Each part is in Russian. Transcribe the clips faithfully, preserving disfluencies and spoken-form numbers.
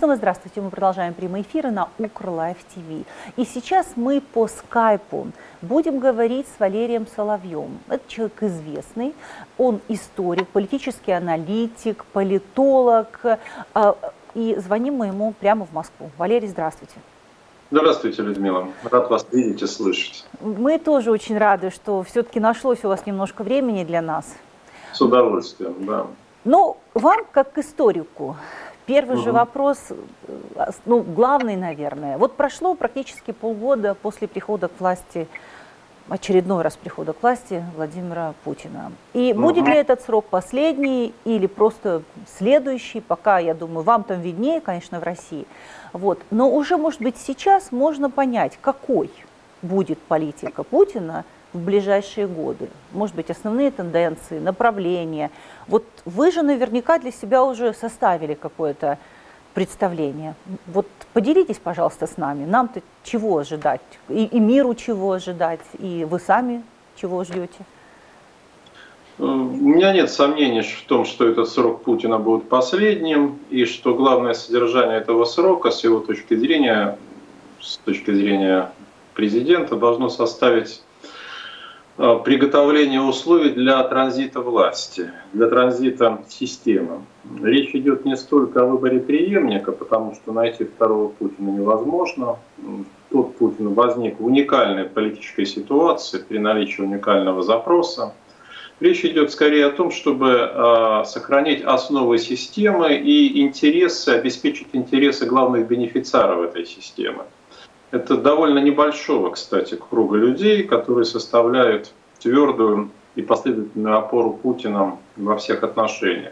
снова здравствуйте. Мы продолжаем прямые эфиры на Укрлайф ТВ. И сейчас мы по скайпу будем говорить с Валерием Соловьем. Это человек известный, он историк, политический аналитик, политолог. И звоним мы ему прямо в Москву. Валерий, здравствуйте. Здравствуйте, Людмила. Рад вас видеть и слышать. Мы тоже очень рады, что все-таки нашлось у вас немножко времени для нас. С удовольствием, да. Ну, вам, как историку, первый угу. же вопрос, ну, главный, наверное. Вот прошло практически полгода после прихода к власти, очередной раз прихода к власти Владимира Путина. И угу. будет ли этот срок последний или просто следующий, пока, я думаю, вам там виднее, конечно, в России. Вот. Но уже, может быть, сейчас можно понять, какой будет политика Путина в ближайшие годы. Может быть, основные тенденции, направления. Вот вы же наверняка для себя уже составили какое-то представление. Вот поделитесь, пожалуйста, с нами. Нам-то чего ожидать? И, и миру чего ожидать? И вы сами чего ждете? У меня нет сомнений в том, что этот срок Путина будет последним, и что главное содержание этого срока, с его точки зрения, с точки зрения президента, должно составить приготовление условий для транзита власти, для транзита системы. Речь идет не столько о выборе преемника, потому что найти второго Путина невозможно. Тот Путин возник в уникальной политической ситуации при наличии уникального запроса. Речь идет скорее о том, чтобы сохранить основы системы и интересы, обеспечить интересы главных бенефициаров этой системы. Это довольно небольшого, кстати, круга людей, которые составляют твердую и последовательную опору Путина во всех отношениях.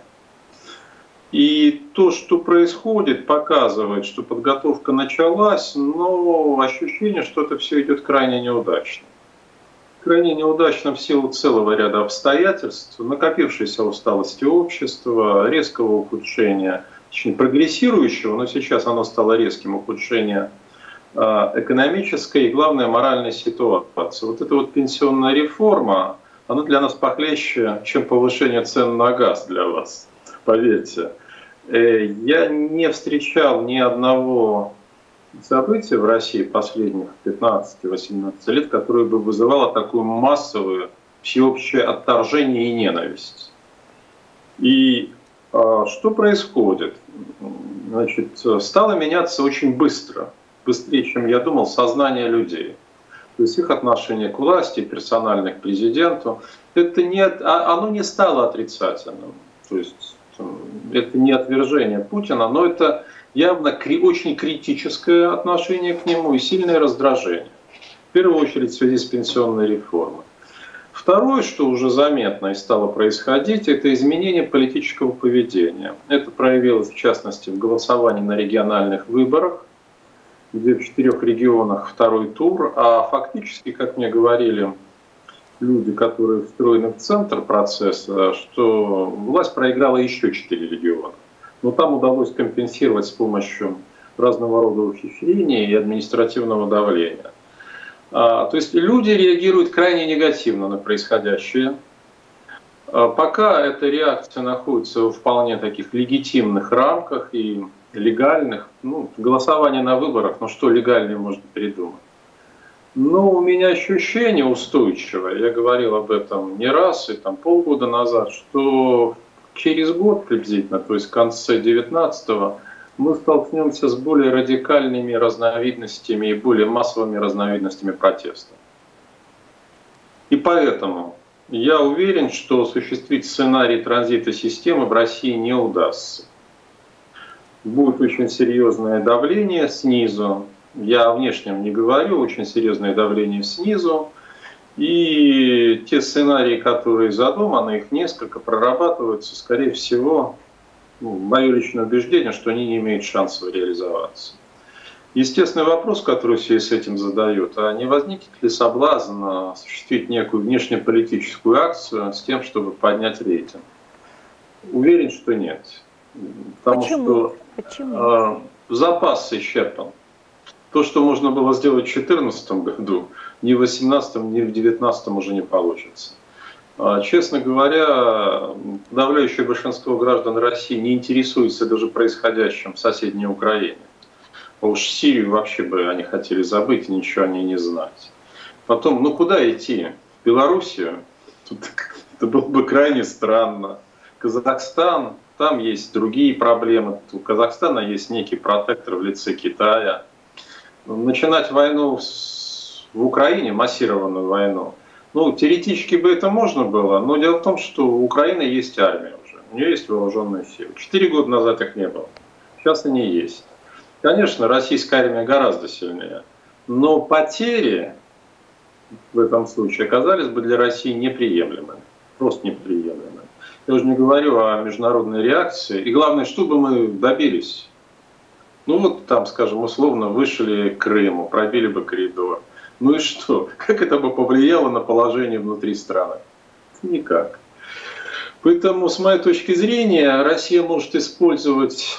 И то, что происходит, показывает, что подготовка началась, но ощущение, что это все идет крайне неудачно. Крайне неудачно в силу целого ряда обстоятельств, накопившейся усталости общества, резкого ухудшения, точнее прогрессирующего, но сейчас оно стало резким, ухудшения экономической и, главное, моральной ситуации. Вот эта вот пенсионная реформа, она для нас похлеще, чем повышение цен на газ для вас, поверьте. Я не встречал ни одного события в России последних пятнадцати-восемнадцати лет, которое бы вызывало такую массовую всеобщее отторжение и ненависть. И а, что происходит? Значит, стало меняться очень быстро. Быстрее, чем я думал, сознание людей. То есть их отношение к власти, персонально к президенту, это не, оно не стало отрицательным. То есть это не отвержение Путина, но это явно очень критическое отношение к нему и сильное раздражение. В первую очередь в связи с пенсионной реформой. Второе, что уже заметно и стало происходить, это изменение политического поведения. Это проявилось в частности в голосовании на региональных выборах, где в четырех регионах второй тур, а фактически, как мне говорили люди, которые встроены в центр процесса, что власть проиграла еще четыре региона. Но там удалось компенсировать с помощью разного рода ухищрений и административного давления. А, то есть люди реагируют крайне негативно на происходящее. А, пока эта реакция находится в вполне таких легитимных рамках и легальных, ну, голосование на выборах, ну что легальнее можно придумать. Но у меня ощущение устойчивое, я говорил об этом не раз, и там полгода назад, что через год приблизительно, то есть в конце девятнадцатого, мы столкнемся с более радикальными разновидностями и более массовыми разновидностями протеста. И поэтому я уверен, что осуществить сценарий транзита системы в России не удастся. Будет очень серьезное давление снизу. Я о внешнем не говорю, очень серьезное давление снизу. И те сценарии, которые задуманы, их несколько, прорабатываются, скорее всего, ну, мое личное убеждение, что они не имеют шансов реализоваться. Естественный вопрос, который в связи с этим задают, а не возникнет ли соблазн осуществить некую внешнеполитическую акцию с тем, чтобы поднять рейтинг? Уверен, что нет. Потому Почему? что Почему? Э, запас исчерпан. То, что можно было сделать в две тысячи четырнадцатом году, ни в две тысячи восемнадцатом, ни в две тысячи девятнадцатом уже не получится. Честно говоря, подавляющее большинство граждан России не интересуется даже происходящим в соседней Украине. А уж Сирию вообще бы они хотели забыть и ничего о ней не знать. Потом, ну куда идти? В Белоруссию? Тут, это было бы крайне странно. Казахстан, там есть другие проблемы. У Казахстана есть некий протектор в лице Китая. Начинать войну в Украине, массированную войну, ну, теоретически бы это можно было, но дело в том, что у Украины есть армия уже, у нее есть вооруженные силы. Четыре года назад их не было, сейчас они есть. Конечно, российская армия гораздо сильнее, но потери в этом случае оказались бы для России неприемлемыми, просто неприемлемыми. Я уже не говорю о международной реакции, и главное, что бы мы добились. Ну вот там, скажем, условно вышли к Крыму, пробили бы коридор. Ну и что? Как это бы повлияло на положение внутри страны? Никак. Поэтому, с моей точки зрения, Россия может использовать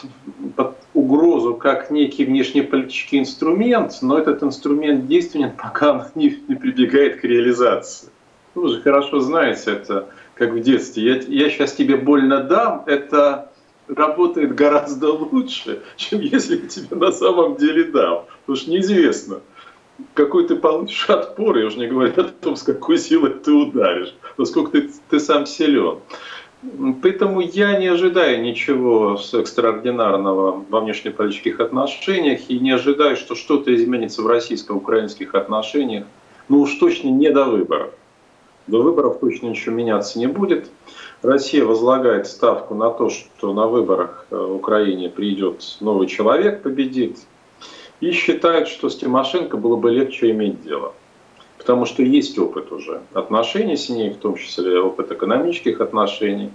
угрозу как некий внешнеполитический инструмент, но этот инструмент действенен, пока он не, не прибегает к реализации. Вы же хорошо знаете это, как в детстве. Я, я сейчас тебе больно дам, это работает гораздо лучше, чем если я тебе на самом деле дам. Потому что неизвестно, какой ты получишь отпор, я уже не говорю о том, с какой силой ты ударишь, насколько ты, ты сам силен. Поэтому я не ожидаю ничего экстраординарного во внешнеполитических отношениях и не ожидаю, что что-то изменится в российско-украинских отношениях, но уж точно не до выборов. До выборов точно ничего меняться не будет. Россия возлагает ставку на то, что на выборах в Украине придет новый человек, победит. И считают, что с Тимошенко было бы легче иметь дело. Потому что есть опыт уже отношений с ней, в том числе опыт экономических отношений.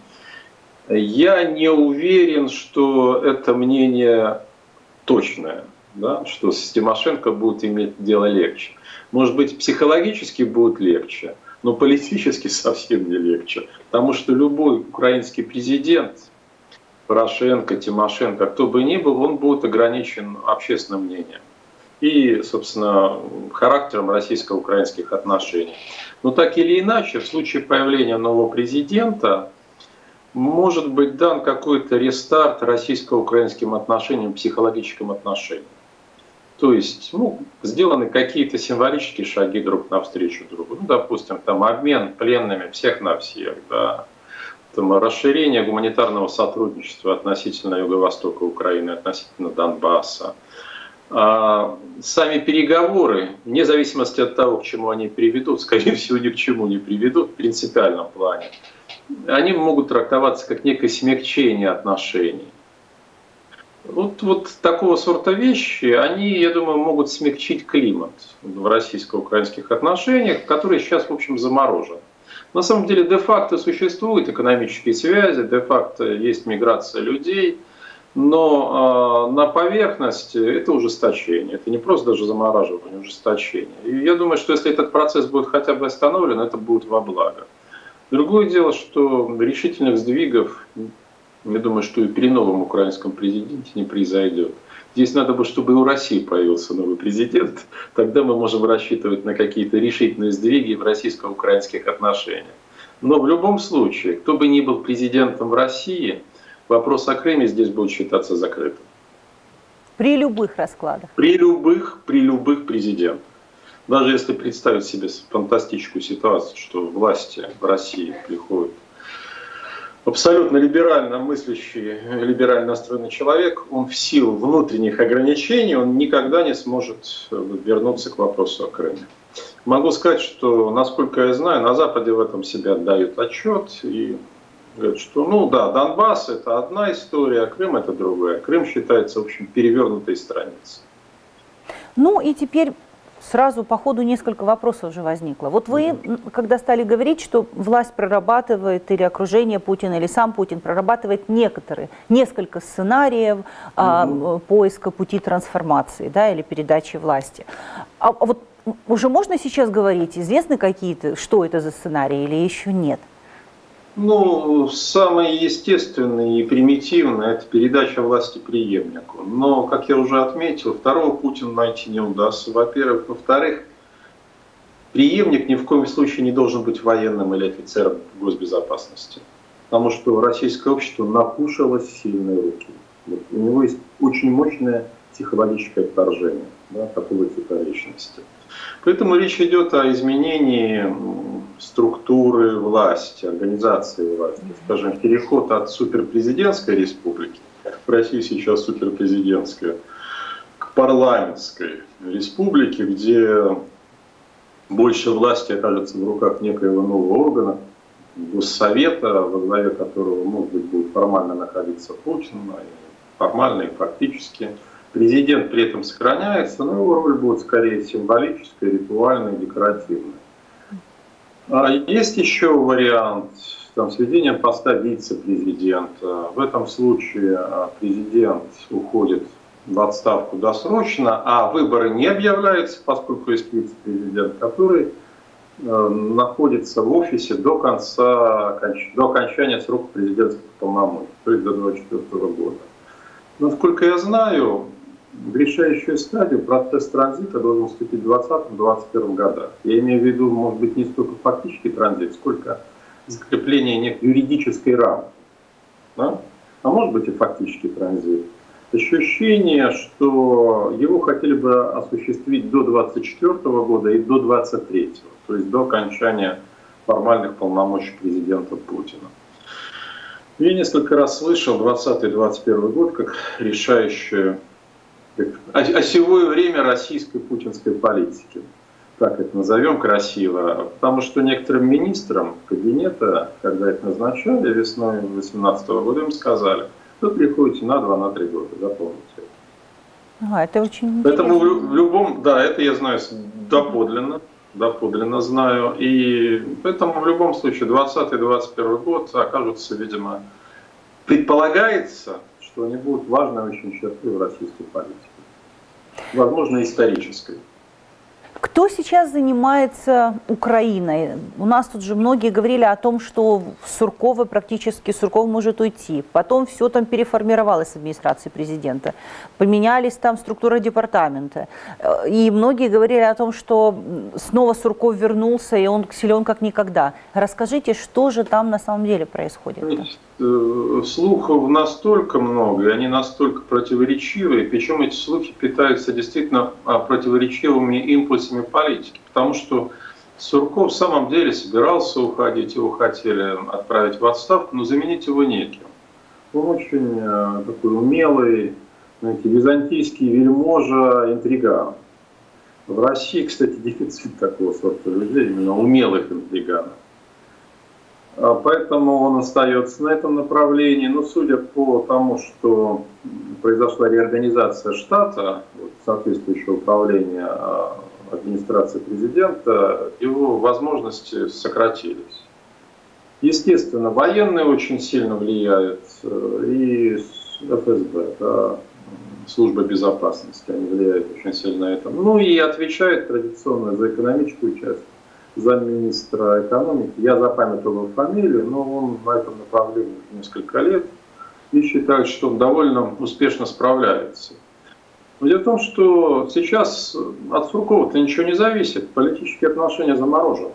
Я не уверен, что это мнение точное, да, что с Тимошенко будет иметь дело легче. Может быть, психологически будет легче, но политически совсем не легче. Потому что любой украинский президент, Порошенко, Тимошенко, кто бы ни был, он будет ограничен общественным мнением и, собственно, характером российско-украинских отношений. Но так или иначе, в случае появления нового президента может быть дан какой-то рестарт российско-украинским отношениям, психологическим отношениям. То есть ну, сделаны какие-то символические шаги друг навстречу другу. Ну, допустим, там обмен пленными всех на всех, да. Там, расширение гуманитарного сотрудничества относительно юго-востока Украины, относительно Донбасса. А сами переговоры, вне зависимости от того, к чему они приведут, скорее всего, ни к чему не приведут в принципиальном плане, они могут трактоваться как некое смягчение отношений. Вот, вот такого сорта вещи, они, я думаю, могут смягчить климат в российско-украинских отношениях, который сейчас, в общем, заморожен. На самом деле, де-факто существуют экономические связи, де-факто есть миграция людей, но э, на поверхности это ужесточение, это не просто даже замораживание, ужесточение. И я думаю, что если этот процесс будет хотя бы остановлен, это будет во благо. Другое дело, что решительных сдвигов, я думаю, что и при новом украинском президенте не произойдет. Здесь надо бы, чтобы и у России появился новый президент, тогда мы можем рассчитывать на какие-то решительные сдвиги в российско-украинских отношениях. Но в любом случае, кто бы ни был президентом в России, вопрос о Крыме здесь будет считаться закрытым. При любых раскладах? При любых, при любых президентах. Даже если представить себе фантастическую ситуацию, что власти в России приходят абсолютно либерально мыслящий, либерально настроенный человек, он в силу внутренних ограничений, он никогда не сможет вернуться к вопросу о Крыме. Могу сказать, что, насколько я знаю, на Западе в этом себе отдают отчет и говорят, что, ну да, Донбасс это одна история, а Крым это другая. Крым считается, в общем, перевернутой страницей. Ну и теперь сразу по ходу несколько вопросов уже возникло. Вот вы, mm-hmm. когда стали говорить, что власть прорабатывает, или окружение Путина, или сам Путин прорабатывает некоторые, несколько сценариев mm-hmm. а, поиска пути трансформации, да, или передачи власти. А, а вот уже можно сейчас говорить, известны какие-то, что это за сценарии, или еще нет? Ну, самое естественное и примитивное – это передача власти преемнику. Но, как я уже отметил, второго Путина найти не удастся, во-первых. Во-вторых, преемник ни в коем случае не должен быть военным или офицером госбезопасности. Потому что российское общество накушалось сильные руки. Вот у него есть очень мощное психологическое отторжение, да, такого типа личности. Поэтому речь идет о изменении структуры власти, организации власти. Скажем, переход от суперпрезидентской республики, в России сейчас суперпрезидентская, к парламентской республике, где больше власти окажется в руках некоего нового органа, Госсовета, во главе которого, может быть, будет формально находиться Путин, формально и фактически. Президент при этом сохраняется, но его роль будет скорее символическая, ритуальная, декоративная. А есть еще вариант там, с введением поста вице-президента. В этом случае президент уходит в отставку досрочно, а выборы не объявляются, поскольку есть вице-президент, который э, находится в офисе до конца, до окончания срока президентских полномочий, то есть до две тысячи двадцать четвёртого года. Насколько я знаю, в решающую стадию процесс транзита должен вступить в двадцатом — двадцать первом годах. Я имею в виду, может быть, не столько фактический транзит, сколько закрепление некой юридической рамки. Да? А может быть и фактический транзит. Ощущение, что его хотели бы осуществить до двадцать четвёртого года и до двадцать третьего, то есть до окончания формальных полномочий президента Путина. Я несколько раз слышал двадцатый — двадцать первый год как решающее, как осевое время российской путинской политики. Так это назовем красиво. Потому что некоторым министрам кабинета, когда их назначали весной две тысячи восемнадцатого года, им сказали: вы приходите на два — на три года, запомните это. А, это очень Поэтому интересно. в любом, да, это я знаю доподлинно, доподлинно знаю. И поэтому в любом случае двадцатый — двадцать первый год окажутся, видимо, предполагается, что они будут важной очень чертой в российской политике. Возможно, исторической. Кто сейчас занимается Украиной? У нас тут же многие говорили о том, что Суркова практически, Сурков может уйти. Потом все там переформировалось с администрации президента. Поменялись там структуры департамента. И многие говорили о том, что снова Сурков вернулся, и он силен как никогда. Расскажите, что же там на самом деле происходит? Слухов настолько много, и они настолько противоречивые, причем эти слухи питаются действительно противоречивыми импульсами политики, потому что Сурков в самом деле собирался уходить, его хотели отправить в отставку, но заменить его неким. Он очень такой умелый, знаете, византийский вельможа, интриган. В России, кстати, дефицит такого сорта людей, именно умелых интриганов. Поэтому он остается на этом направлении. Но судя по тому, что произошла реорганизация штата, вот, соответствующего управления администрации президента, его возможности сократились. Естественно, военные очень сильно влияют, и эф эс бэ, да, служба безопасности, они влияют очень сильно на это. Ну и отвечает традиционно за экономическую часть замминистра экономики. Я запамятовал его фамилию, но он на этом направлении уже несколько лет и считает, что он довольно успешно справляется. Но дело в том, что сейчас от Суркова-то ничего не зависит, политические отношения заморожены.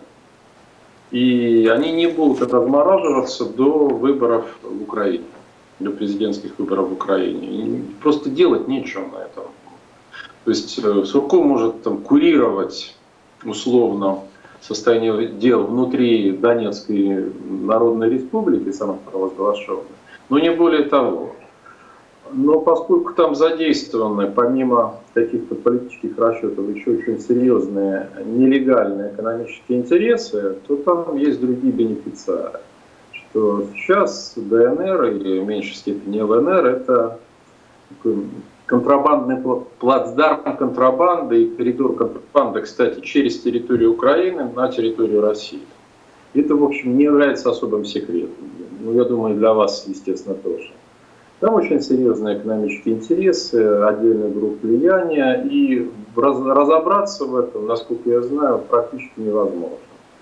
И они не будут размораживаться до выборов в Украине, до президентских выборов в Украине. И просто делать нечего на этом. То есть Сурков может там курировать условно состояние дел внутри Донецкой Народной Республики, самопровозглашенной, но не более того. Но поскольку там задействованы, помимо каких-то политических расчетов, еще очень серьезные нелегальные экономические интересы, то там есть другие бенефициары. Что сейчас дэ эн эр, или в меньшей степени эл эн эр, это такой контрабандный плацдарм контрабанды и коридор контрабанды, кстати, через территорию Украины на территорию России. Это, в общем, не является особым секретом. Ну, я думаю, для вас, естественно, тоже. Там очень серьезные экономические интересы, отдельные группы влияния, и раз, разобраться в этом, насколько я знаю, практически невозможно.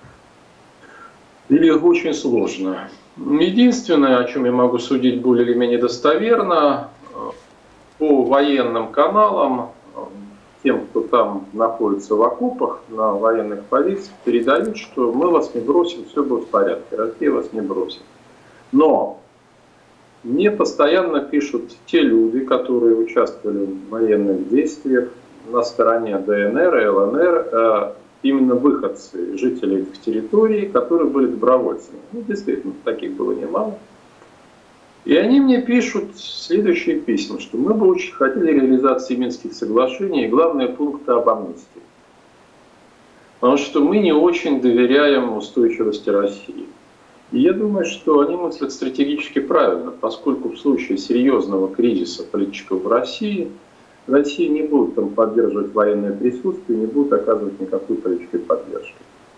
Или очень сложно. Единственное, о чем я могу судить более или менее достоверно, по военным каналам тем, кто там находится в окопах, на военных позициях, передают, что мы вас не бросим, все будет в порядке, Россия вас не бросит. Но мне постоянно пишут те люди, которые участвовали в военных действиях на стороне ДНР и ЛНР, именно выходцы, жители этих территорий, которые были добровольцами. Ну, действительно, таких было немало. И они мне пишут следующие письма, что мы бы очень хотели реализации Минских соглашений и главные пункты об амнистии. Потому что мы не очень доверяем устойчивости России. И я думаю, что они мыслят стратегически правильно, поскольку в случае серьезного кризиса политического в России, Россия не будет там поддерживать военное присутствие, не будет оказывать никакой политической поддержки.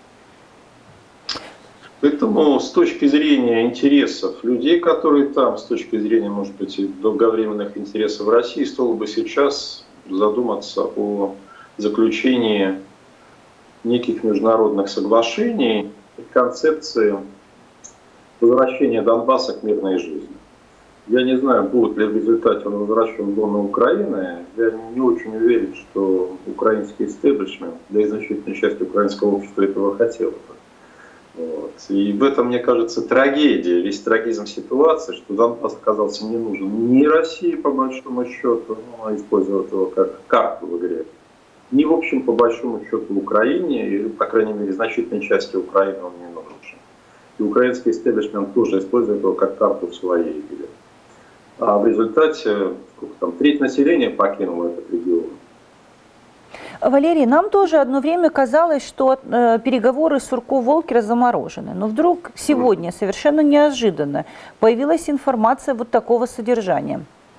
Поэтому с точки зрения интересов людей, которые там, с точки зрения, может быть, и долговременных интересов России, стоило бы сейчас задуматься о заключении неких международных соглашений и концепции возвращения Донбасса к мирной жизни. Я не знаю, будет ли в результате он возвращен в зону Украины. Я не очень уверен, что украинский истеблишмент, да и значительная часть украинского общества этого хотела бы. Вот. И в этом, мне кажется, трагедия, весь трагизм ситуации, что Донбасс оказался не нужен ни России, по большому счету, ну, а использовать его как карту в игре, ни, в общем, по большому счету, в Украине, и, по крайней мере, значительной части Украины он не нужен. И украинский истеблишмент тоже использует его как карту в своей игре. А в результате, сколько там, треть населения покинуло этот регион. Валерий, нам тоже одно время казалось, что э, переговоры Сурков-Волкера заморожены. Но вдруг сегодня, совершенно неожиданно, появилась информация вот такого содержания.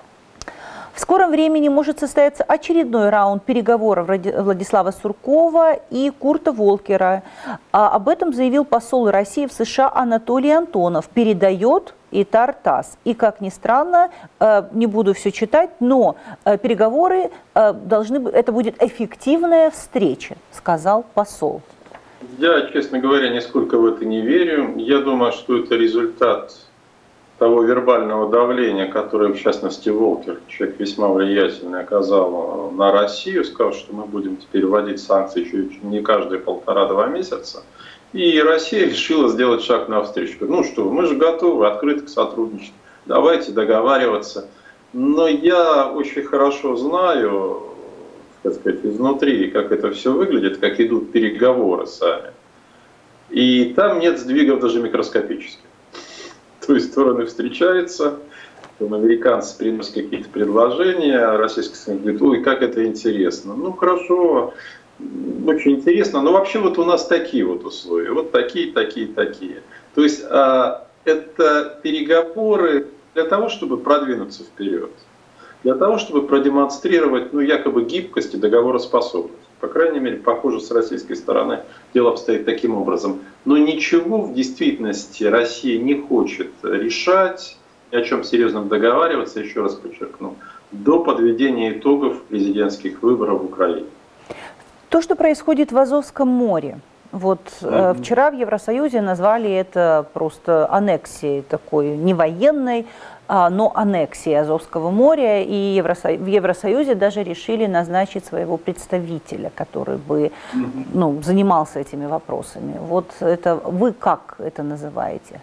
В скором времени может состояться очередной раунд переговоров Владислава Суркова и Курта Волкера. А об этом заявил посол России в США Анатолий Антонов. Передает ИТАР ТАСС. И, как ни странно, не буду все читать, но переговоры должны быть, это будет эффективная встреча, сказал посол. Я, честно говоря, нисколько в это не верю. Я думаю, что это результат того вербального давления, которое, в частности, Волкер, человек весьма влиятельный, оказал на Россию, сказал, что мы будем теперь вводить санкции чуть не каждые полтора-два месяца. И Россия решила сделать шаг навстречу. Ну что, мы же готовы, открыты к сотрудничеству, давайте договариваться. Но я очень хорошо знаю, так сказать, изнутри, как это все выглядит, как идут переговоры сами. И там нет сдвигов даже микроскопических. То есть стороны встречаются, там американцы приносят какие-то предложения, а российские стороны говорят, ой, как это интересно. Ну хорошо, очень интересно, но вообще вот у нас такие вот условия, вот такие, такие, такие. То есть а, это переговоры для того, чтобы продвинуться вперед, для того, чтобы продемонстрировать, ну, якобы гибкость и договороспособность. По крайней мере, похоже, с российской стороны дело обстоит таким образом. Но ничего в действительности Россия не хочет решать, ни о чем серьезном договариваться, еще раз подчеркну, до подведения итогов президентских выборов в Украине. То, что происходит в Азовском море. Вот mm-hmm. э, вчера в Евросоюзе назвали это просто аннексией такой, не военной, а, но аннексией Азовского моря. И Евросо... в Евросоюзе даже решили назначить своего представителя, который бы mm-hmm. ну, занимался этими вопросами. Вот это вы как это называете?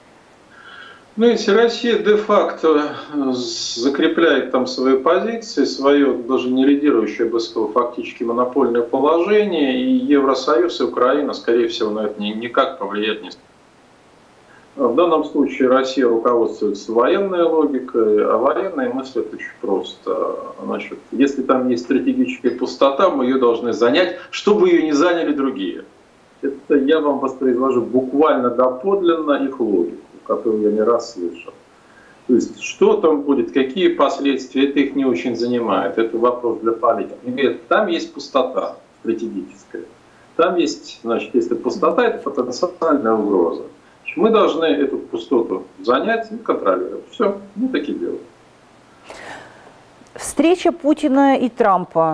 Ну, если Россия де-факто закрепляет там свои позиции, свое даже не лидирующее, я бы сказал, фактически монопольное положение, и Евросоюз и Украина, скорее всего, на это никак повлиять не смогут. В данном случае Россия руководствуется военной логикой, а военная мысль это очень просто. Значит, если там есть стратегическая пустота, мы ее должны занять, чтобы ее не заняли другие. Это я вам воспроизвожу буквально доподлинно их логику, которую я не раз слышал. То есть, что там будет, какие последствия, это их не очень занимает, это вопрос для политиков. Они говорят, там есть пустота стратегическая, там есть, значит, если пустота, это потенциальная угроза. Мы должны эту пустоту занять и контролировать. Все, мы такие делаем. Встреча Путина и Трампа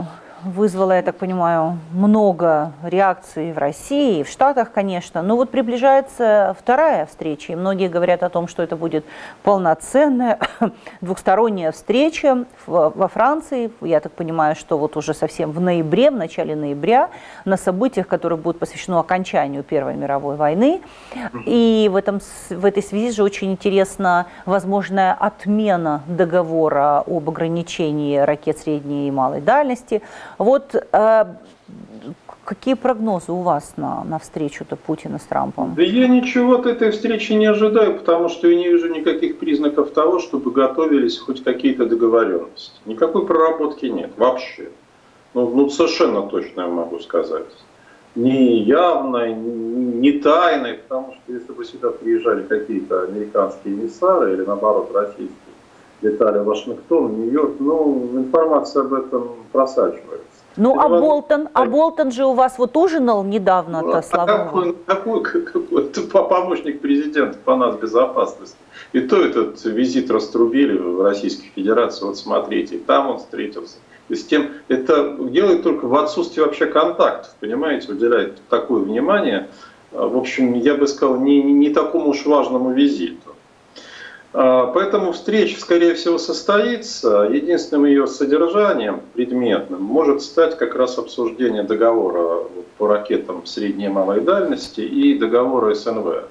вызвало, я так понимаю, много реакций в России, и в Штатах, конечно. Но вот приближается вторая встреча, и многие говорят о том, что это будет полноценная двухсторонняя встреча во Франции. Я так понимаю, что вот уже совсем в ноябре, в начале ноября, на событиях, которые будут посвящены окончанию Первой мировой войны. И в, этом, в этой связи же очень интересна возможная отмена договора об ограничении ракет средней и малой дальности. Вот э, какие прогнозы у вас на, на встречу-то Путина с Трампом? Да я ничего от этой встречи не ожидаю, потому что я не вижу никаких признаков того, чтобы готовились хоть какие-то договоренности. Никакой проработки нет вообще. Ну, ну совершенно точно я могу сказать. Не явной, не тайной, потому что если бы сюда приезжали какие-то американские эмиссары или наоборот российские, летали в Вашингтон, Нью-Йорк, ну, информация об этом просачивается. Ну, а Болтон, а Болтон же у вас вот ужинал недавно-то, ну, слава какой, какой, какой, это помощник президента по нацбезопасности. И то этот визит раструбили в Российской Федерации, вот смотрите, там он встретился. И с тем, это делает только в отсутствии вообще контактов, понимаете, уделяет такое внимание, в общем, я бы сказал, не, не такому уж важному визиту. Поэтому встреча, скорее всего, состоится. Единственным ее содержанием, предметным, может стать как раз обсуждение договора по ракетам средней и малой дальности и договора эс эн вэ.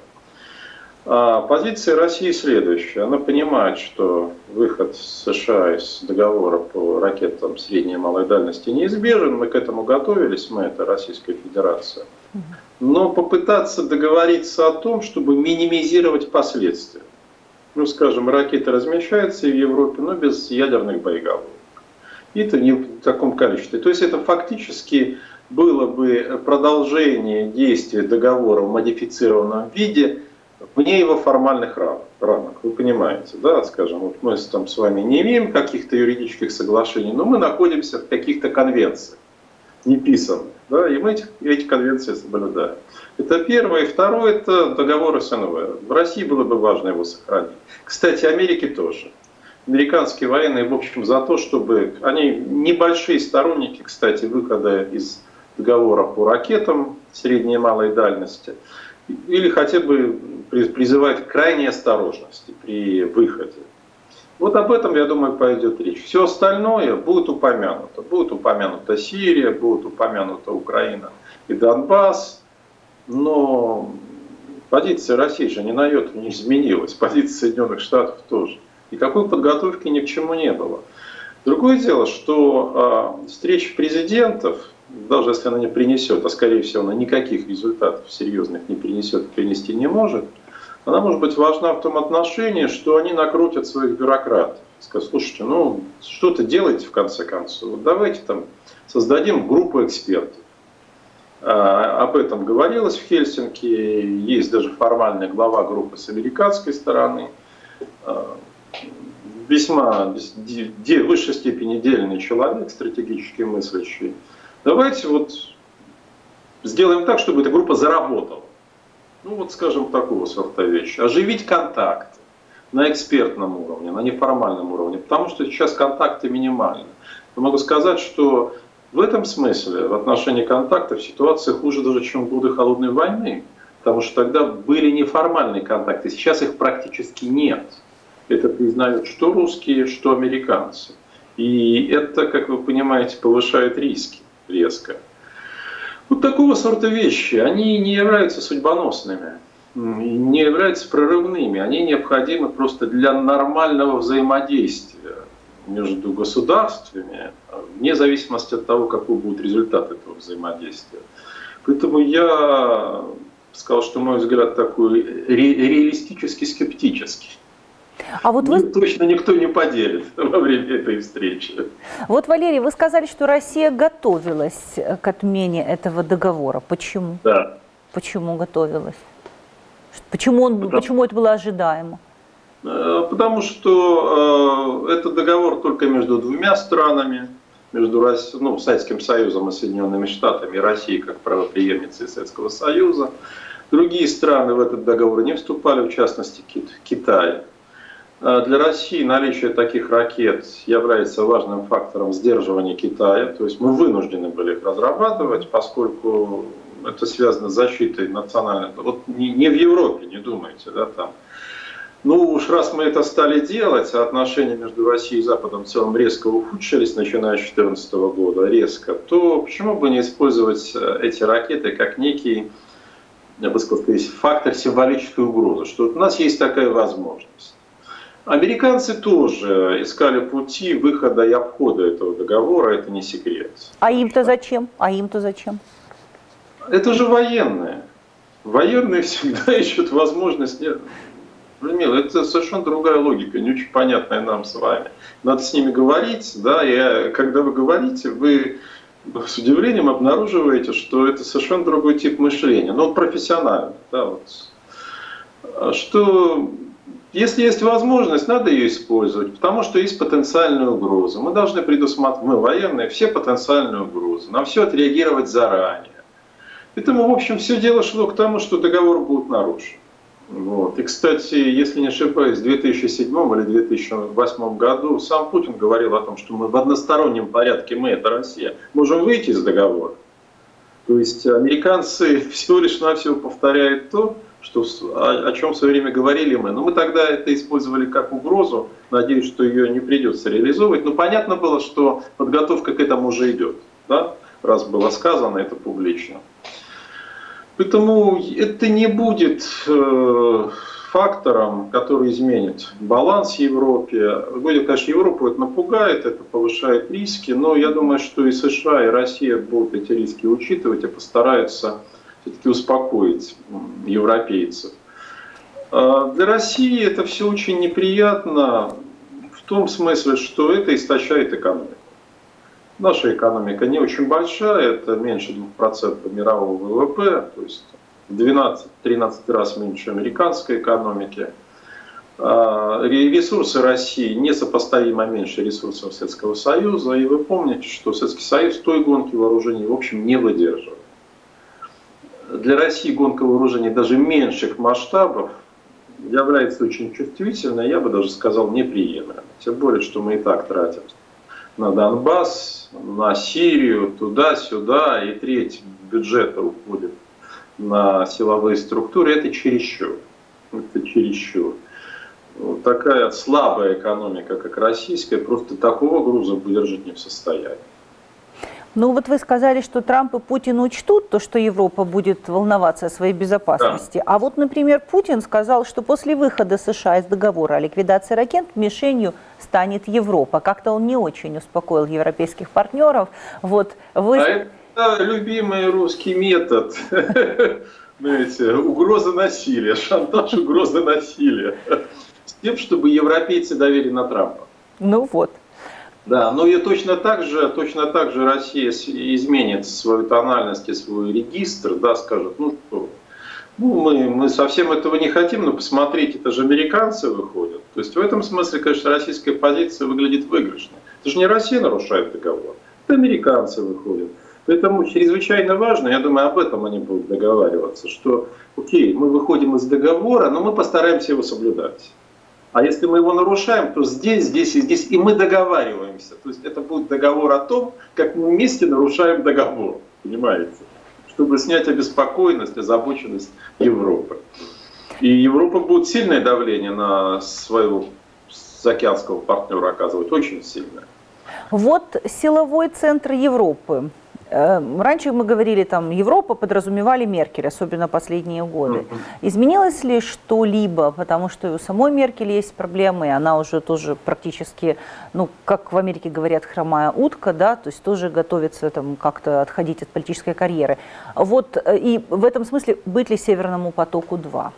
Позиция России следующая. Она понимает, что выход США из договора по ракетам средней и малой дальности неизбежен. Мы к этому готовились, мы, это Российская Федерация. Но попытаться договориться о том, чтобы минимизировать последствия. Ну, скажем, ракеты размещаются в Европе, но без ядерных боеголовок. И это не в таком количестве. То есть это фактически было бы продолжение действия договора в модифицированном виде вне его формальных рамок. Вы понимаете, да, скажем, вот мы там с вами не имеем каких-то юридических соглашений, но мы находимся в каких-то конвенциях, неписанных, да, и мы эти, эти конвенции соблюдаем. Это первое. И второе, это договор эс эн вэ. В России было бы важно его сохранить. Кстати, Америке тоже. Американские военные, в общем, за то, чтобы... Они небольшие сторонники, кстати, выхода из договора по ракетам средней и малой дальности. Или хотя бы призывают к крайней осторожности при выходе. Вот об этом, я думаю, пойдет речь. Все остальное будет упомянуто. Будет упомянута Сирия, будет упомянута Украина и Донбасс. Но позиция России же ни на йоту не изменилась, позиция Соединенных Штатов тоже. Никакой подготовки ни к чему не было. Другое дело, что э, встреча президентов, даже если она не принесет, а скорее всего она никаких результатов серьезных не принесет, принести не может, она может быть важна в том отношении, что они накрутят своих бюрократов. Скажут, слушайте, ну что-то делайте в конце концов, вот давайте там создадим группу экспертов. Об этом говорилось в Хельсинки, есть даже формальная глава группы с американской стороны, весьма в высшей степени дельный человек, стратегически мыслящий. Давайте вот сделаем так, чтобы эта группа заработала. Ну вот скажем такого сорта вещи. Оживить контакты на экспертном уровне, на неформальном уровне, потому что сейчас контакты минимальны. Я могу сказать, что в этом смысле, в отношении контактов, ситуация хуже даже, чем в годы Холодной войны. Потому что тогда были неформальные контакты, сейчас их практически нет. Это признают что русские, что американцы. И это, как вы понимаете, повышает риски резко. Вот такого сорта вещи, они не являются судьбоносными, не являются прорывными. Они необходимы просто для нормального взаимодействия между государствами, вне зависимости от того, какой будет результат этого взаимодействия. Поэтому я сказал, что мой взгляд такой ре реалистически скептический. А вот вы... Точно никто не поделит во время этой встречи. Вот, Валерий, вы сказали, что Россия готовилась к отмене этого договора. Почему? Да. Почему готовилась? Почему, он, Потому... почему это было ожидаемо? Потому что э, это договор только между двумя странами, между Россией, ну, Советским Союзом и Соединенными Штатами, и Россией как правопреемницей Советского Союза. Другие страны в этот договор не вступали, в частности Китай. Для России наличие таких ракет является важным фактором сдерживания Китая. То есть мы вынуждены были их разрабатывать, поскольку это связано с защитой национальной. Вот не, не в Европе, не думайте, да, там. Ну уж раз мы это стали делать, а отношения между Россией и Западом в целом резко ухудшились, начиная с две тысячи четырнадцатого года, резко, то почему бы не использовать эти ракеты как некий, я бы сказал, фактор символической угрозы, что у нас есть такая возможность. Американцы тоже искали пути выхода и обхода этого договора, это не секрет. А им-то зачем? А им-то зачем? Это же военные. Военные всегда ищут возможность... Людмила, это совершенно другая логика, не очень понятная нам с вами. Надо с ними говорить, да, и когда вы говорите, вы с удивлением обнаруживаете, что это совершенно другой тип мышления, но профессиональный, да, вот. Что... Если есть возможность, надо ее использовать, потому что есть потенциальная угроза. Мы должны предусматривать, мы военные, все потенциальные угрозы, на все отреагировать заранее. Поэтому, в общем, все дело шло к тому, что договор будет нарушен. Вот. И, кстати, если не ошибаюсь, в две тысячи седьмом или две тысячи восьмом году сам Путин говорил о том, что мы в одностороннем порядке, мы, это Россия, можем выйти из договора. То есть американцы всего лишь навсего повторяют то, что, о, о чем в свое время говорили мы. Но мы тогда это использовали как угрозу, надеюсь, что ее не придется реализовывать. Но понятно было, что подготовка к этому уже идет, да? Раз было сказано это публично. Поэтому это не будет э, фактором, который изменит баланс в Европе. Будет, конечно, Европу это напугает, это повышает риски, но я думаю, что и США, и Россия будут эти риски учитывать и постараются все-таки успокоить европейцев. Для России это все очень неприятно в том смысле, что это истощает экономику. Наша экономика не очень большая, это меньше двух процентов мирового ВВП, то есть в двенадцать-тринадцать раз меньше американской экономики. Ресурсы России несопоставимо меньше ресурсов Советского Союза, и вы помните, что Советский Союз той гонки вооружений в общем не выдерживал. Для России гонка вооружений даже меньших масштабов является очень чувствительной, я бы даже сказал, неприемлемой. Тем более, что мы и так тратим на Донбасс, на Сирию, туда-сюда, и треть бюджета уходит на силовые структуры. Это чересчур. Это чересчур. Вот такая слабая экономика, как российская, просто такого груза выдержать не в состоянии. Ну вот вы сказали, что Трамп и Путин учтут то, что Европа будет волноваться о своей безопасности. Да. А вот, например, Путин сказал, что после выхода США из договора о ликвидации ракет мишенью станет Европа. Как-то он не очень успокоил европейских партнеров. Вот вы... А это любимый русский метод. Знаете, угроза насилия, шантаж, угроза насилия. С тем, чтобы европейцы давили на Трампа. Ну вот. Да, но и точно так же, точно так же Россия изменит свою тональность и свой регистр, да, скажет, ну что, ну, мы, мы совсем этого не хотим, но посмотрите, это же американцы выходят. То есть в этом смысле, конечно, российская позиция выглядит выигрышной. Это же не Россия нарушает договор, это американцы выходят. Поэтому чрезвычайно важно, я думаю, об этом они будут договариваться, что, окей, мы выходим из договора, но мы постараемся его соблюдать. А если мы его нарушаем, то здесь, здесь и здесь, и мы договариваемся. То есть это будет договор о том, как мы вместе нарушаем договор, понимаете? Чтобы снять обеспокоенность, озабоченность Европы. И Европа будет сильное давление на своего заокеанского партнера оказывать, очень сильное. Вот силовой центр Европы. Раньше мы говорили, там, Европа, подразумевали Меркель, особенно последние годы. Изменилось ли что-либо? Потому что и у самой Меркель есть проблемы, и она уже тоже практически, ну, как в Америке говорят, хромая утка, да, то есть тоже готовится там как-то отходить от политической карьеры. Вот, и в этом смысле быть ли Северному потоку-два?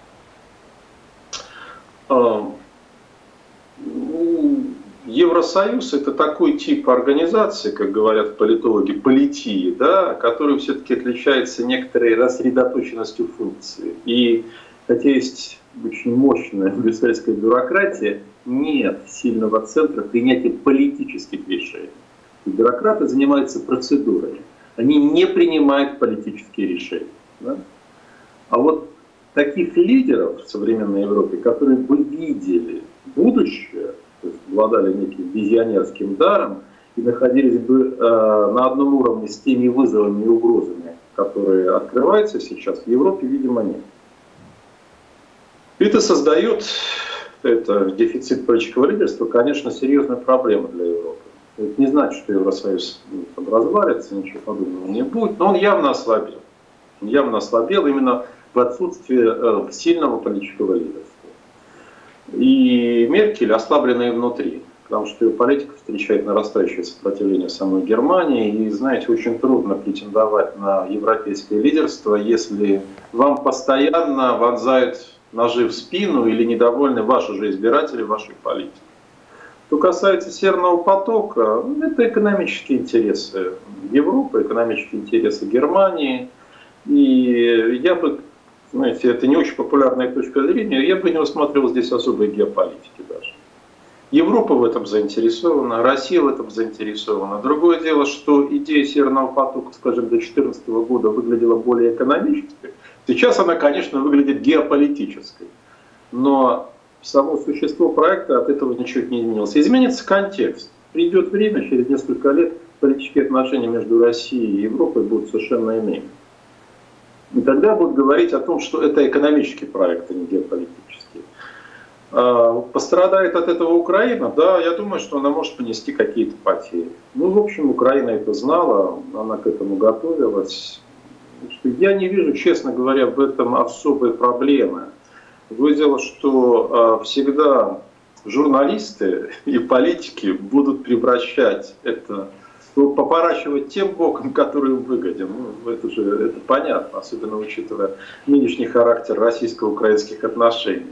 Евросоюз – это такой тип организации, как говорят политологи, политии, да, который все-таки отличается некоторой рассредоточенностью функций. И хотя есть очень мощная брюссельская бюрократия, нет сильного центра принятия политических решений. И бюрократы занимаются процедурами, они не принимают политические решения. Да? А вот таких лидеров в современной Европе, которые бы видели будущее, то есть обладали неким визионерским даром и находились бы э, на одном уровне с теми вызовами и угрозами, которые открываются сейчас, в Европе, видимо, нет. Это создает, это дефицит политического лидерства, конечно, серьезная проблема для Европы. Это не значит, что Евросоюз там развалится, ничего подобного не будет, но он явно ослабел. Он явно ослабел именно в отсутствии э, сильного политического лидерства. И Меркель ослаблена и внутри, потому что ее политика встречает нарастающее сопротивление самой Германии. И, знаете, очень трудно претендовать на европейское лидерство, если вам постоянно вонзают ножи в спину или недовольны ваши же избиратели вашей политики. Что касается Северного потока, это экономические интересы Европы, экономические интересы Германии. И я бы, знаете, это не очень популярная точка зрения, я бы не усматривал здесь особой геополитики даже. Европа в этом заинтересована, Россия в этом заинтересована. Другое дело, что идея Северного потока, скажем, до две тысячи четырнадцатого года выглядела более экономической. Сейчас она, конечно, выглядит геополитической. Но само существо проекта от этого ничего не изменилось. Изменится контекст. Придет время, через несколько лет политические отношения между Россией и Европой будут совершенно иными. И тогда будут говорить о том, что это экономический проект, а не геополитический. Пострадает от этого Украина? Да, я думаю, что она может понести какие-то потери. Ну, в общем, Украина это знала, она к этому готовилась. Я не вижу, честно говоря, в этом особой проблемы. Другое дело, что всегда журналисты и политики будут превращать это, поворачивать тем боком, который им выгоден. Ну, это же это понятно, особенно учитывая нынешний характер российско-украинских отношений.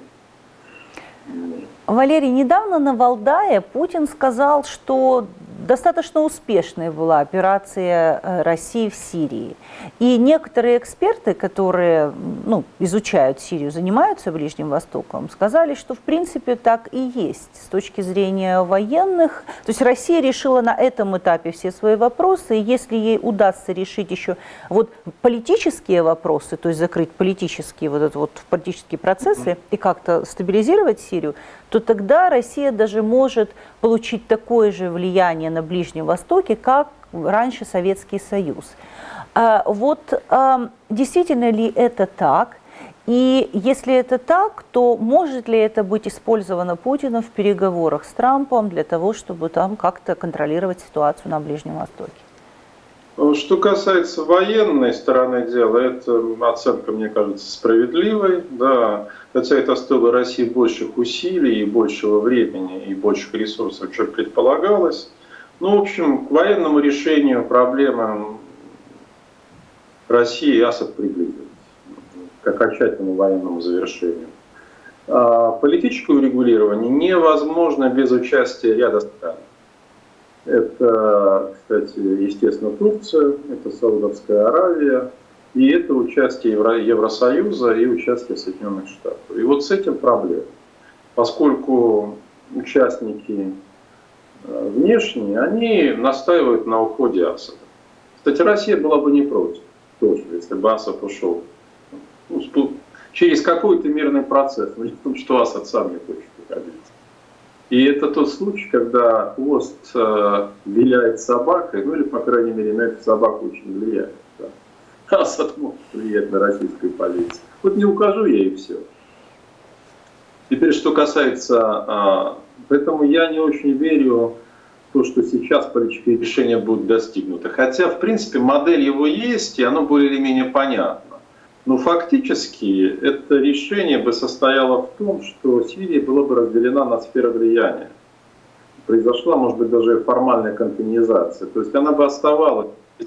Валерий, недавно на Валдае Путин сказал, что достаточно успешной была операция России в Сирии. И некоторые эксперты, которые ну, изучают Сирию, занимаются Ближним Востоком, сказали, что в принципе так и есть с точки зрения военных. То есть Россия решила на этом этапе все свои вопросы, и если ей удастся решить еще вот политические вопросы, то есть закрыть политические, вот это вот, политические процессы и как-то стабилизировать Сирию, то тогда Россия даже может получить такое же влияние на Ближнем Востоке, как раньше Советский Союз. А вот а, действительно ли это так? И если это так, то может ли это быть использовано Путиным в переговорах с Трампом для того, чтобы там как-то контролировать ситуацию на Ближнем Востоке? Что касается военной стороны дела, эта оценка, мне кажется, справедливой. Да. Хотя это стоило России больших усилий, и большего времени, и больших ресурсов, чем предполагалось. Ну, в общем, к военному решению проблемы России Асад приблизился, к окончательному военному завершению. А политическое урегулирование невозможно без участия ряда стран. Это, кстати, естественно, Турция, это Саудовская Аравия, и это участие Евро- Евросоюза и участие Соединенных Штатов. И вот с этим проблема. Поскольку участники внешние, они настаивают на уходе Асада. Кстати, Россия была бы не против, тоже, если бы Асад ушел ну, через какой-то мирный процесс, но не в том, что Асад сам не хочет уходить. И это тот случай, когда хвост э, виляет собакой, ну или, по крайней мере, на эту собаку очень влияет. Да. Асад может влиять на российскую полицию. Вот не укажу я и все. Теперь, что касается... Э, поэтому я не очень верю в то, что сейчас политическое решение будет достигнуто. Хотя, в принципе, модель его есть, и оно более или менее понятно. Но фактически это решение бы состояло в том, что Сирия была бы разделена на сферы влияния. Произошла, может быть, даже формальная континуизация. То есть она бы оставалась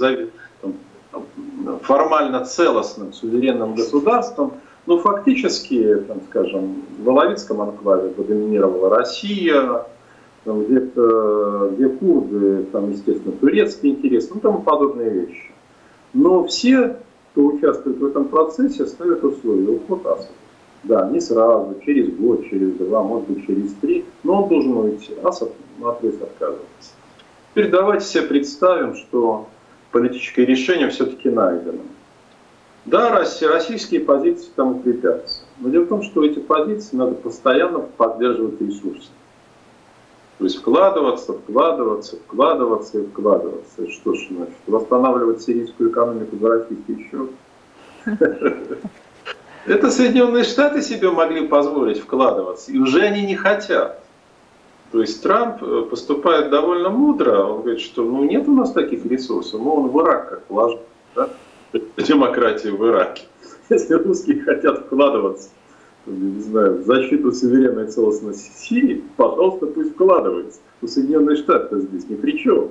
формально целостным, суверенным государством, но фактически, там, скажем, в Алавитском анклаве бы доминировала Россия, где-то, где курды, там, естественно, турецкий интерес, ну, тому подобные вещи. Но все, кто участвует в этом процессе, ставят условия уход Асада. Да, не сразу, через год, через два, может быть, через три, но он должен уйти. Асад наотрез отказывается. Теперь давайте себе представим, что политическое решение все-таки найдено. Да, российские позиции там укрепятся. Но дело в том, что эти позиции надо постоянно поддерживать ресурсы. То есть вкладываться, вкладываться, вкладываться и вкладываться. Что ж, значит, восстанавливать сирийскую экономику за российский счет. Это Соединенные Штаты себе могли позволить вкладываться, и уже они не хотят. То есть Трамп поступает довольно мудро, он говорит, что ну, нет у нас таких ресурсов, но он в Ирак как вложил, да? Демократия в Ираке. Если русские хотят вкладываться, не знаю, в защиту суверенной целостности Сирии, пожалуйста, пусть вкладывается. Но Соединенные Штаты здесь ни при чем.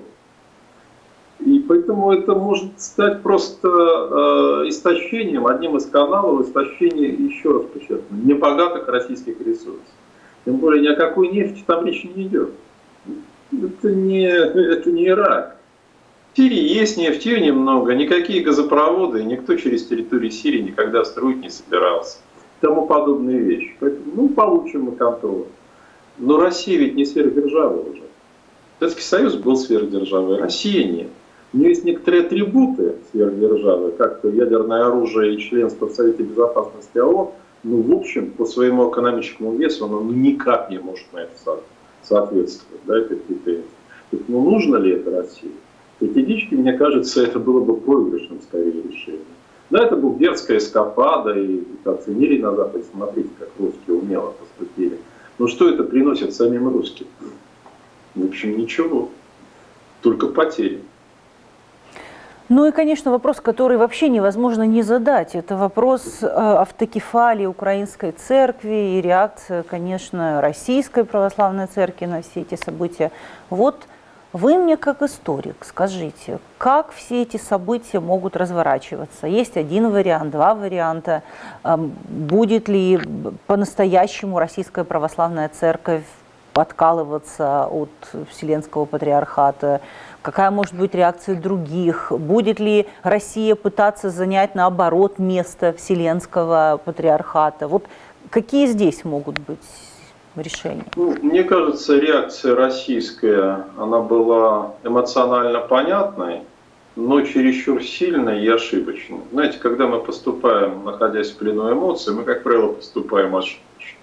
И поэтому это может стать просто э, истощением, одним из каналов истощения, еще раз подчеркну, небогатых российских ресурсов. Тем более ни о какой нефти там речи не идет. Это не, это не Ирак. В Сирии есть нефть, ее немного, никакие газопроводы, никто через территорию Сирии никогда строить не собирался. Тому подобные вещи. Поэтому, ну, получим мы контроль. Но Россия ведь не сверхдержава уже. Советский Союз был сверхдержавой, Россия нет. У нее есть некоторые атрибуты сверхдержавы, как-то ядерное оружие и членство в Совете Безопасности ООН. Ну, в общем, по своему экономическому весу оно никак не может на это соответствовать, да, этой претензии. Ну, нужно ли это России? Стратегически, мне кажется, это было бы проигрышным, скорее, решением. Да, это была дерзкая эскапада, и это оценили на Западе, смотрите, как русские умело поступили. Но что это приносит самим русским? В общем, ничего, только потери. Ну и, конечно, вопрос, который вообще невозможно не задать, это вопрос э, автокефалии Украинской Церкви и реакция, конечно, Российской Православной Церкви на все эти события. Вот вы мне как историк скажите, как все эти события могут разворачиваться? Есть один вариант, два варианта. Э, будет ли по-настоящему Российская Православная Церковь откалываться от Вселенского Патриархата? Какая может быть реакция других? Будет ли Россия пытаться занять, наоборот, место Вселенского Патриархата? Вот какие здесь могут быть решения? Ну, мне кажется, реакция российская, она была эмоционально понятной, но чересчур сильной и ошибочной. Знаете, когда мы поступаем, находясь в плену эмоций, мы, как правило, поступаем ошибочно.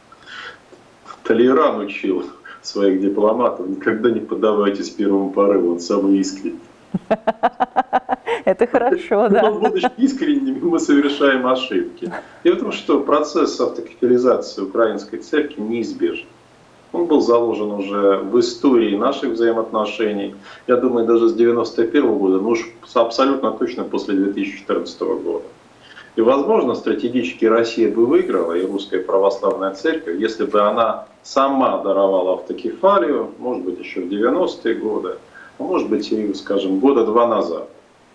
Толеран учил своих дипломатов: никогда не поддавайтесь первому порыву, он самый искренний. Это хорошо, да. Но, будучи искренними, мы совершаем ошибки. И потому что процесс автокефализации Украинской Церкви неизбежен. Он был заложен уже в истории наших взаимоотношений. Я думаю, даже с девяносто первого года, ну уж абсолютно точно после две тысячи четырнадцатого года. И, возможно, стратегически Россия бы выиграла, и Русская Православная Церковь, если бы она сама даровала автокефалию, может быть, еще в девяностые годы, а может быть, и, скажем, года два назад.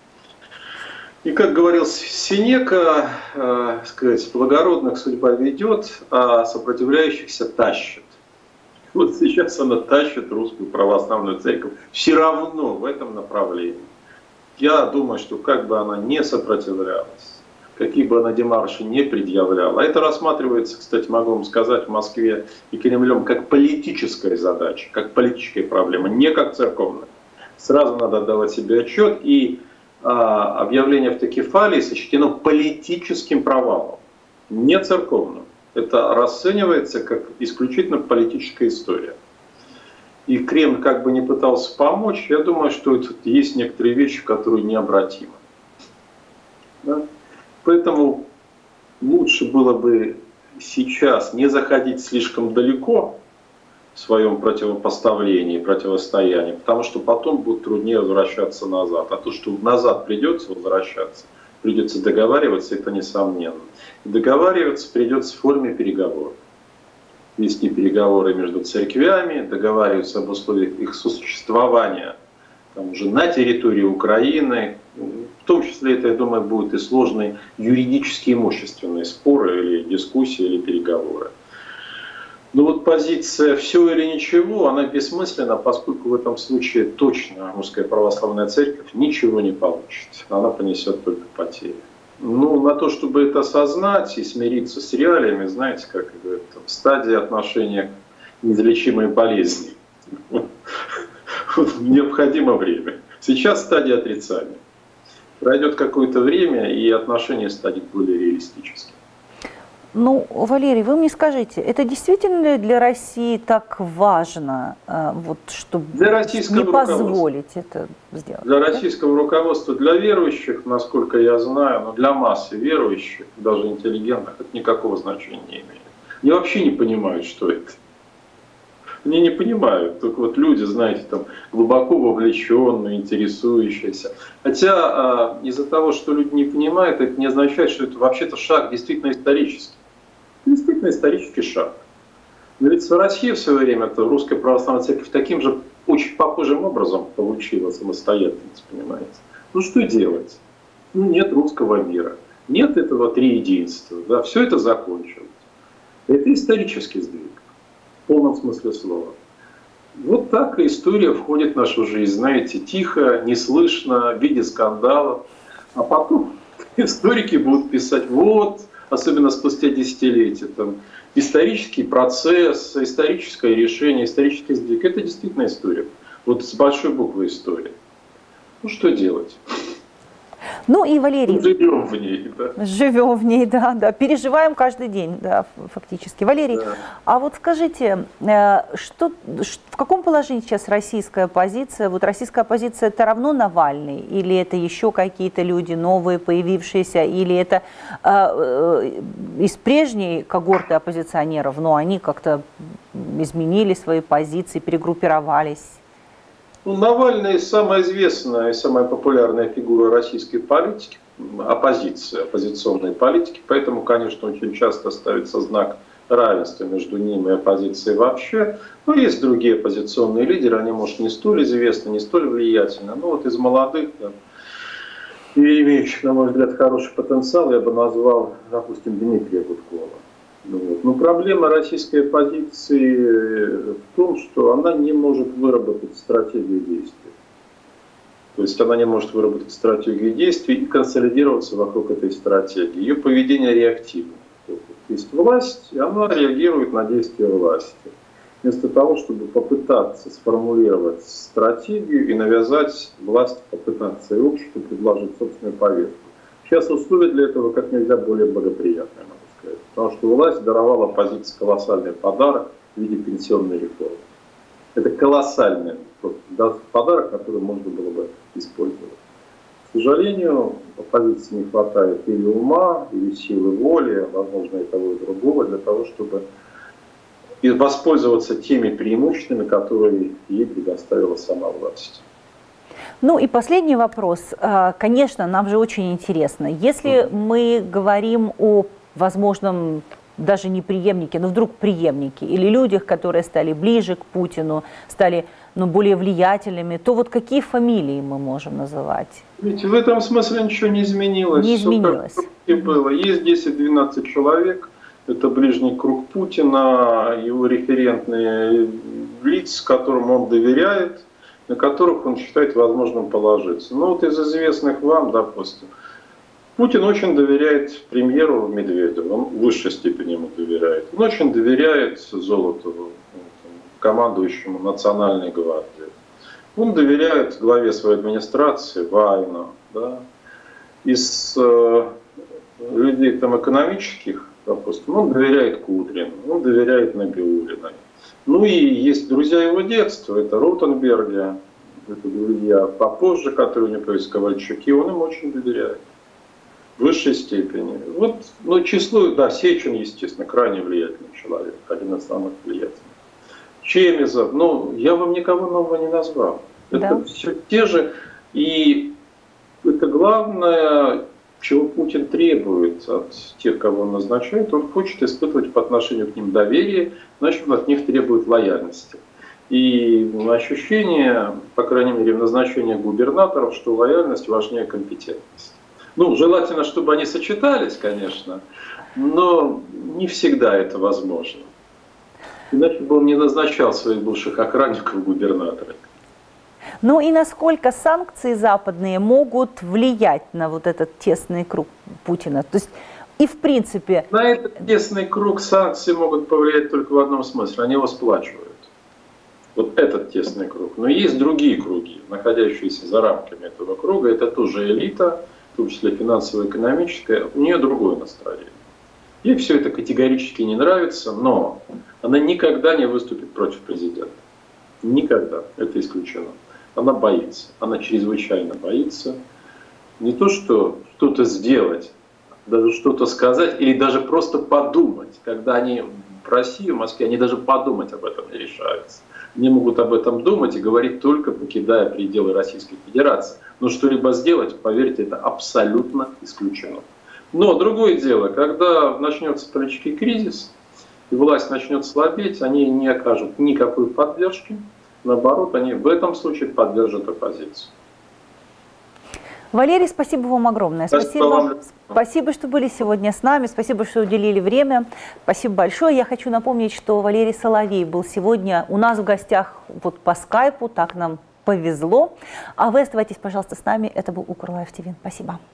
И, как говорил Сенека, э, сказать, благородных судьба ведет, а сопротивляющихся тащит. Вот сейчас она тащит Русскую Православную Церковь все равно в этом направлении. Я думаю, что как бы она не сопротивлялась, какие бы она демарши не предъявляла. Это рассматривается, кстати, могу вам сказать, в Москве и Кремлем как политическая задача, как политическая проблема, не как церковная. Сразу надо отдавать себе отчет, и а, объявление автокефалии сочтено политическим провалом, не церковным. Это расценивается как исключительно политическая история. И Кремль как бы не пытался помочь, я думаю, что тут есть некоторые вещи, которые необратимы. Да? Поэтому лучше было бы сейчас не заходить слишком далеко в своем противопоставлении, противостоянии, потому что потом будет труднее возвращаться назад. А то, что назад придется возвращаться, придется договариваться, это несомненно. И договариваться придется в форме переговоров. Вести переговоры между церквями, договариваться об условиях их сосуществования там, уже на территории Украины. В том числе это, я думаю, будут и сложные юридические имущественные споры или дискуссии, или переговоры. Но вот позиция «все или ничего», она бессмысленна, поскольку в этом случае точно Русская Православная Церковь ничего не получит. Она понесет только потери. Ну, на то, чтобы это осознать и смириться с реалиями, знаете, как говорят, в стадии отношения к неизлечимой болезни. Необходимо время. Сейчас стадия отрицания. Пройдет какое-то время, и отношения станут более реалистическими. Ну, Валерий, вы мне скажите, это действительно для России так важно, вот, чтобы не позволить это сделать? Для да? российского руководства, для верующих, насколько я знаю, но для массы верующих, даже интеллигентных, это никакого значения не имеет. Они вообще не понимают, что это. Они не понимают, только вот люди, знаете, там глубоко вовлеченные, интересующиеся. Хотя из-за того, что люди не понимают, это не означает, что это вообще-то шаг действительно исторический. Действительно исторический шаг. Но ведь в России в свое время -то Русская Православная Церковь таким же, очень похожим образом получила самостоятельность, понимаете. Ну что делать? Ну нет русского мира, нет этого триединства, да, все это закончилось. Это исторический сдвиг. В полном смысле слова. Вот так история входит в нашу жизнь, знаете, тихо, неслышно, в виде скандалов. А потом историки будут писать, вот, особенно спустя десятилетия, там, исторический процесс, историческое решение, исторический сдвиг. Это действительно история. Вот с большой буквы история. Ну что делать? Ну и, Валерий, живем в ней, да. Живем в ней, да, да, переживаем каждый день, да, фактически. Валерий, да. А вот скажите, что, в каком положении сейчас российская оппозиция? Вот российская оппозиция — это равно Навальный, или это еще какие-то люди новые, появившиеся, или это э, из прежней когорты оппозиционеров, но они как-то изменили свои позиции, перегруппировались? Ну, Навальный самая известная и самая популярная фигура российской политики, оппозиции, оппозиционной политики, поэтому, конечно, очень часто ставится знак равенства между ним и оппозицией вообще. Но есть другие оппозиционные лидеры, они, может, не столь известны, не столь влиятельны, но вот из молодых, да, и имеющих, на мой взгляд, хороший потенциал, я бы назвал, допустим, Дмитрия Гудкова. Вот. Но проблема российской оппозиции в том, что она не может выработать стратегию действий. То есть она не может выработать стратегию действий и консолидироваться вокруг этой стратегии. Ее поведение реактивно. Есть власть, и она реагирует на действия власти. Вместо того, чтобы попытаться сформулировать стратегию и навязать власти, попытаться и обществу предложить собственную повестку. Сейчас условия для этого как нельзя более благоприятные. Потому что власть даровала оппозиции колоссальный подарок в виде пенсионной реформы. Это колоссальный подарок, который можно было бы использовать. К сожалению, оппозиции не хватает или ума, или силы воли, возможно, и того, и другого, для того, чтобы воспользоваться теми преимуществами, которые ей предоставила сама власть. Ну и последний вопрос. Конечно, нам же очень интересно. Если мы говорим о возможном даже не преемнике, но вдруг преемнике, или людях, которые стали ближе к Путину, стали ну, более влиятельными, то вот какие фамилии мы можем называть? Ведь в этом смысле ничего не изменилось. Не изменилось. Все как и было. Есть десять-двенадцать человек, это ближний круг Путина, его референтные лица, которым он доверяет, на которых он считает возможным положиться. Ну вот из известных вам, допустим, Путин очень доверяет премьеру Медведеву, он в высшей степени ему доверяет. Он очень доверяет Золотову, командующему Национальной гвардией. Он доверяет главе своей администрации Вайну. Да. Из э, людей там, экономических, допустим, он доверяет Кудрину, он доверяет Набиуллиной. Ну и есть друзья его детства, это Ротенберги, это друзья попозже, которые у него есть Ковальчуки, он им очень доверяет. В высшей степени. Вот, ну, число, да, Сечин, естественно, крайне влиятельный человек, один из самых влиятельных. Чемизов, ну, я вам никого нового не назвал. Это да. Все те же, и это главное, чего Путин требует от тех, кого он назначает, он хочет испытывать по отношению к ним доверие, значит, от них требует лояльности. И ощущение, по крайней мере, в назначении губернаторов, что лояльность важнее компетентности. Ну, желательно, чтобы они сочетались, конечно, но не всегда это возможно. Иначе бы он не назначал своих бывших охранников губернаторами. Ну и насколько санкции западные могут влиять на вот этот тесный круг Путина? То есть и в принципе... На этот тесный круг санкции могут повлиять только в одном смысле. Они его сплачивают. Вот этот тесный круг. Но есть другие круги, находящиеся за рамками этого круга. Это тоже элита, в том числе финансово-экономическая, у нее другое настроение. Ей все это категорически не нравится, но она никогда не выступит против президента. Никогда. Это исключено. Она боится. Она чрезвычайно боится. Не то, что что-то сделать, даже что-то сказать или даже просто подумать. Когда они в России, в Москве, они даже подумать об этом не решаются. Они могут об этом думать и говорить только покидая пределы Российской Федерации. Но что-либо сделать, поверьте, это абсолютно исключено. Но другое дело, когда начнется политический кризис, и власть начнет слабеть, они не окажут никакой поддержки. Наоборот, они в этом случае поддержат оппозицию. Валерий, спасибо вам огромное. Спасибо, спасибо, спасибо, что были сегодня с нами. Спасибо, что уделили время. Спасибо большое. Я хочу напомнить, что Валерий Соловей был сегодня у нас в гостях вот по скайпу. Так нам повезло. А вы оставайтесь, пожалуйста, с нами. Это был Укрлайв ТВ. Спасибо.